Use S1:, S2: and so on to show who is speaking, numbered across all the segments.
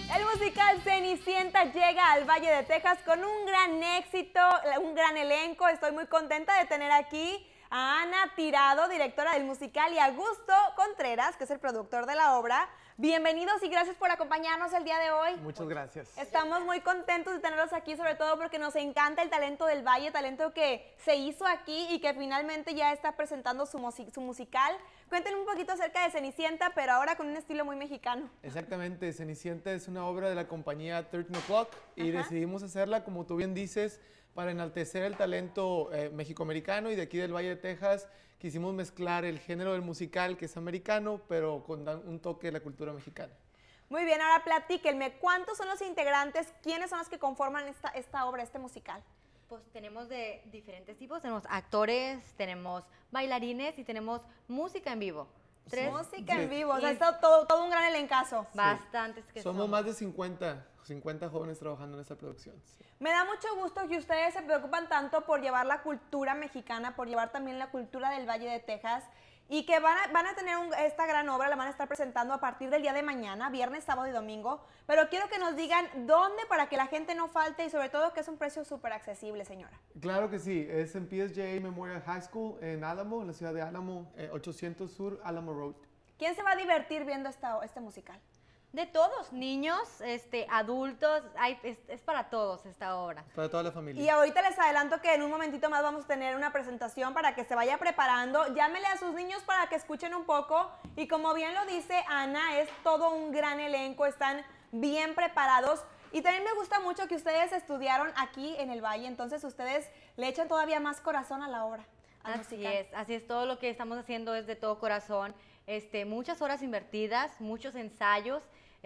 S1: El musical Cenicienta llega al Valle de Texas con un gran éxito, un gran elenco. Estoy muy contenta de tener aquí a Ana Tirado, directora del musical, y a Augusto Contreras, que es el productor de la obra. Bienvenidos y gracias por acompañarnos el día de hoy.
S2: Muchas gracias.
S1: Estamos muy contentos de tenerlos aquí, sobre todo porque nos encanta el talento del Valle, talento que se hizo aquí y que finalmente ya está presentando su musical. Cuéntenme un poquito acerca de Cenicienta, pero ahora con un estilo muy mexicano.
S2: Exactamente, Cenicienta es una obra de la compañía 13 O'Clock y decidimos hacerla, como tú bien dices, para enaltecer el talento mexicoamericano, y de aquí del Valle de Texas quisimos mezclar el género del musical, que es americano, pero con un toque de la cultura mexicana.
S1: Muy bien, ahora platíquenme, ¿cuántos son los integrantes? ¿Quiénes son los que conforman esta obra, este musical?
S3: Pues tenemos de diferentes tipos, tenemos actores, tenemos bailarines y tenemos música en vivo.
S1: Música en vivo, o sea, está todo un gran elencazo.
S3: Bastantes que
S2: somos más de 50 jóvenes trabajando en esta producción. Sí.
S1: Me da mucho gusto que ustedes se preocupan tanto por llevar la cultura mexicana, por llevar también la cultura del Valle de Texas, y que van a tener esta gran obra, la van a estar presentando a partir del día de mañana, viernes, sábado y domingo. Pero quiero que nos digan dónde para que la gente no falte y sobre todo que es un precio súper accesible, señora.
S2: Claro que sí, es en PSJ Memorial High School en Álamo, en la ciudad de Álamo, 800 Sur Álamo Road.
S1: ¿Quién se va a divertir viendo este musical?
S3: De todos, niños, adultos, es para todos esta obra.
S2: Para toda la familia.
S1: Y ahorita les adelanto que en un momentito más vamos a tener una presentación para que se vaya preparando. Llámele a sus niños para que escuchen un poco. Y como bien lo dice Ana, es todo un gran elenco, están bien preparados. Y también me gusta mucho que ustedes estudiaron aquí en el Valle, entonces ustedes le echan todavía más corazón a la obra.
S3: Así es, todo lo que estamos haciendo es de todo corazón. Muchas horas invertidas, muchos ensayos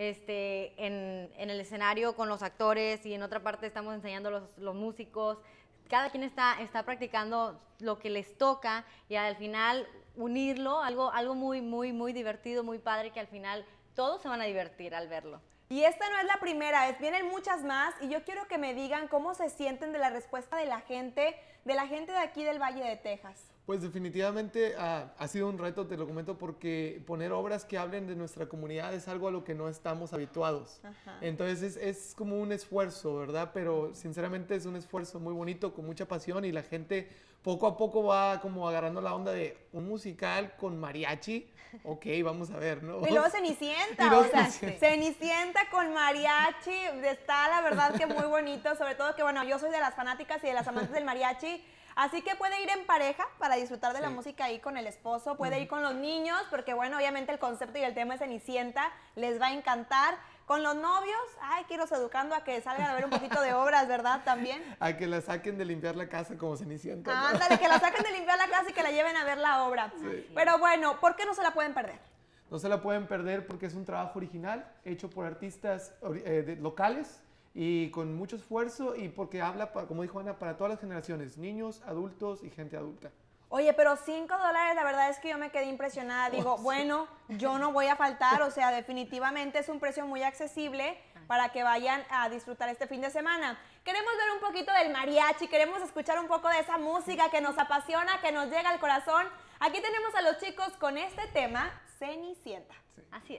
S3: en el escenario con los actores, y en otra parte estamos enseñando los músicos. Cada quien está practicando lo que les toca, y al final unirlo, algo muy divertido, muy padre, que al final todos se van a divertir al verlo.
S1: Y esta no es la primera, vienen muchas más, y yo quiero que me digan cómo se sienten de la respuesta de la gente de aquí del Valle de Texas.
S2: Pues definitivamente ha sido un reto, te lo comento, porque poner obras que hablen de nuestra comunidad es algo a lo que no estamos habituados. Ajá. Entonces es como un esfuerzo, ¿verdad? Pero sinceramente es un esfuerzo muy bonito, con mucha pasión, y la gente poco a poco va como agarrando la onda de un musical con mariachi. Ok, vamos a ver, ¿no?
S1: Y luego Cenicienta, o sea, Cenicienta con mariachi, está la verdad que muy bonito, sobre todo que, bueno, yo soy de las fanáticas y de las amantes del mariachi. Así que puede ir en pareja para disfrutar de la música ahí con el esposo, puede ir con los niños, porque bueno, obviamente el concepto y el tema de Cenicienta les va a encantar. Con los novios, hay que irlos educando a que salgan a ver un poquito de obras, ¿verdad? También.
S2: A que la saquen de limpiar la casa como Cenicienta, ¿no?
S1: Ándale, que la saquen de limpiar la casa y que la lleven a ver la obra. Sí. Pero bueno, ¿por qué no se la pueden perder?
S2: No se la pueden perder porque es un trabajo original, hecho por artistas locales, y con mucho esfuerzo, y porque habla, como dijo Ana, para todas las generaciones, niños, adultos y gente adulta.
S1: Oye, pero $5, la verdad es que yo me quedé impresionada. Digo, bueno, yo no voy a faltar, o sea, definitivamente es un precio muy accesible para que vayan a disfrutar este fin de semana. Queremos ver un poquito del mariachi, queremos escuchar un poco de esa música que nos apasiona, que nos llega al corazón. Aquí tenemos a los chicos con este tema, Cenicienta.
S3: Sí. Así es.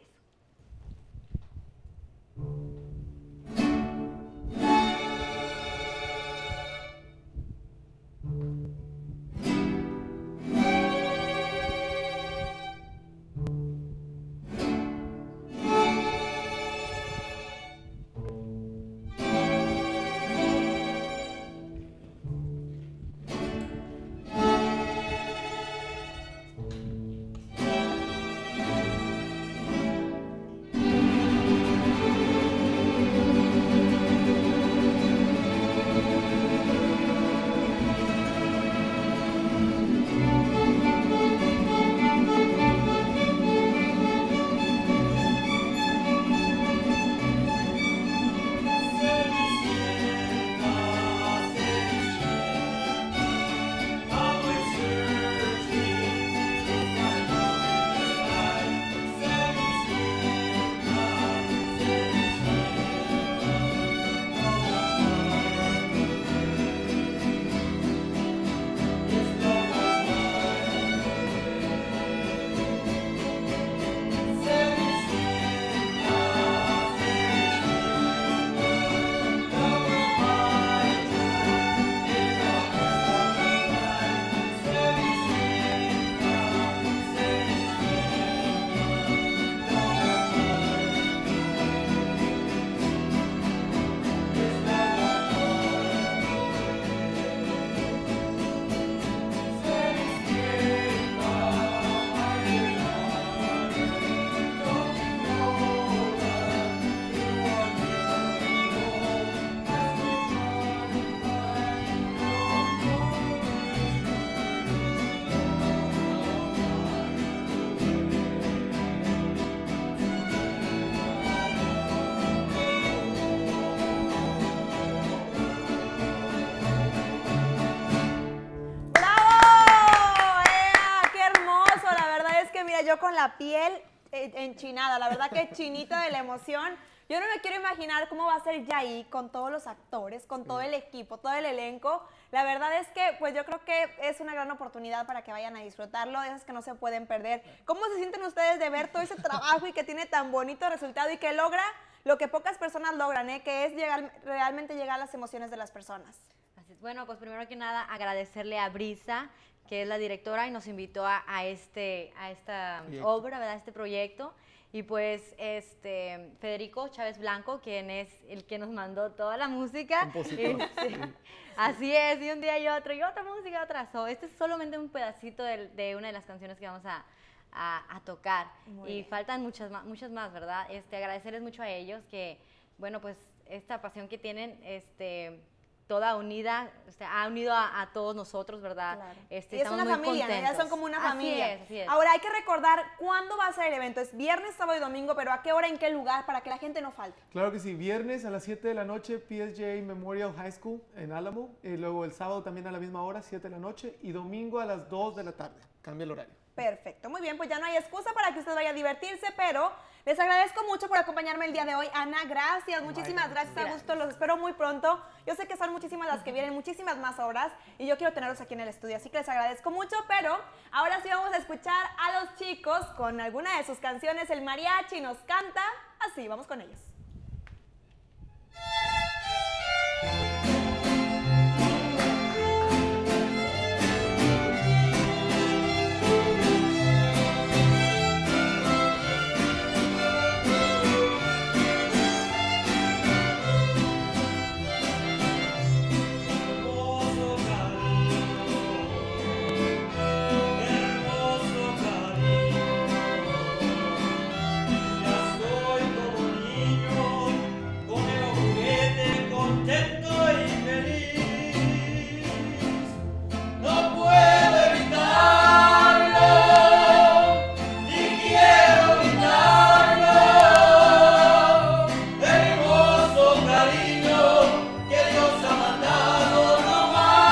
S1: yo con la piel enchinada, la verdad que chinita de la emoción. Yo no me quiero imaginar cómo va a ser ya ahí con todos los actores, con todo el equipo, todo el elenco. La verdad es que pues yo creo que es una gran oportunidad para que vayan a disfrutarlo, de esas que no se pueden perder. ¿Cómo se sienten ustedes de ver todo ese trabajo y que tiene tan bonito resultado y que logra lo que pocas personas logran, que es realmente llegar a las emociones de las personas?
S3: Así es. Bueno, pues primero que nada agradecerle a Brisa, que es la directora y nos invitó a esta obra, ¿verdad? Este proyecto. Y pues Federico Chávez Blanco, quien es el que nos mandó toda la música.
S2: Compositor. Sí.
S3: Así es, y un día y otra música, otra. Este es solamente un pedacito de una de las canciones que vamos a tocar. Y faltan muchas más, ¿verdad? Agradecerles mucho a ellos que, bueno, pues esta pasión que tienen, toda unida, ha unido a todos nosotros, ¿verdad?
S1: Claro.
S3: Y
S1: es una familia, ¿no? Ya son como una familia.
S3: Así es.
S1: Ahora hay que recordar cuándo va a ser el evento. Es viernes, sábado y domingo, pero ¿a qué hora, en qué lugar, para que la gente no falte?
S2: Claro que sí, viernes a las 7 de la noche, PSJ Memorial High School en Álamo. Y luego el sábado también a la misma hora, 7 de la noche. Y domingo a las 2 de la tarde. Cambia el horario.
S1: Perfecto, muy bien, pues ya no hay excusa para que usted vaya a divertirse, pero les agradezco mucho por acompañarme el día de hoy. Ana, gracias, muchísimas gracias, Augusto, los espero muy pronto. Yo sé que son muchísimas las que vienen, muchísimas más obras, y yo quiero tenerlos aquí en el estudio, así que les agradezco mucho, pero ahora sí vamos a escuchar a los chicos con alguna de sus canciones. El mariachi nos canta así, vamos con ellos.